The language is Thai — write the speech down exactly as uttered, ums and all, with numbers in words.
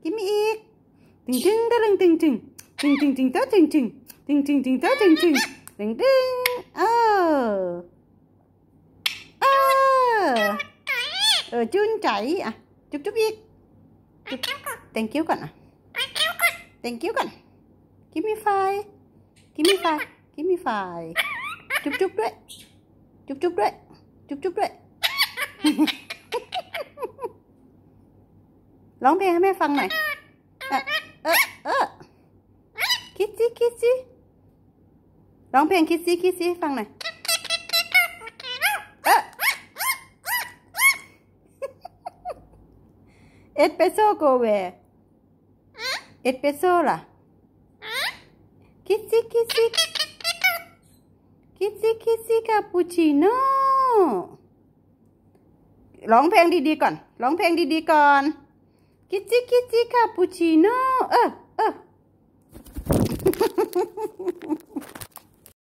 กินมีอีกตึงตึงตึงตึงตึงตึงตึงตึงตึงตึงตึงตึงตึงตึงตึงตึงตึงตึงตึงเออเออเออจุนใจอ่ะจุ๊บจุ๊บอีกจุ๊บ thank you ก่อนอ่ะ thank you ก่อน give me five give me five give me five จุ๊บจุ๊บด้วยจุ๊บจุ๊บด้วยจุ๊บจุ๊บด้วยร้องเพลงให้แม่ฟังหน่อยเออเออเออคิดสิคิดสิร้องเพลงคิดสิคิดสิฟังหน่อยเออเอสเปรสโซ่โกเวเอสเปรสโซ่ล่ะคิดสิคิดสิคิดสิคิดสิคาปูชิโน่ร้องเพลงดีๆก่อนร้องเพลงดีๆก่อนคิดสิคิดสิคาปูชิโน่เออ